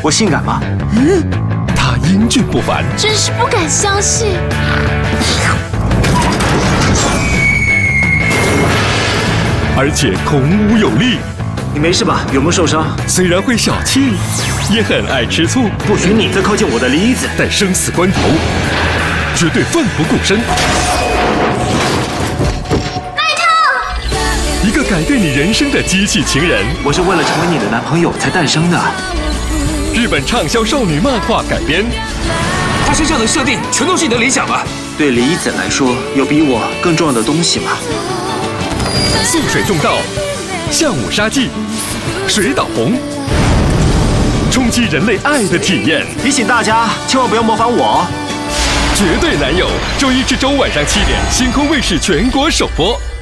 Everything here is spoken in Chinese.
我性感吗？ 他英俊不凡， 真是不敢相信。 而且孔武有力。 你没事吧？有没有受伤？ 虽然会小气，也很爱吃醋。 不许你再靠近我的梨子！ 但生死关头，绝对奋不顾身。一个改变你人生的机器情人。 我是为了成为你的男朋友才诞生的。 日本畅销少女漫画改编。 他身上的设定全都是你的理想吧？ 对梨子来说，有比我更重要的东西吗？ 素水重道，相武杀技，水岛红，冲击人类爱的体验。 提醒大家，千万不要模仿我。 绝对男友，周一至周五晚上7点，星空卫视全国首播。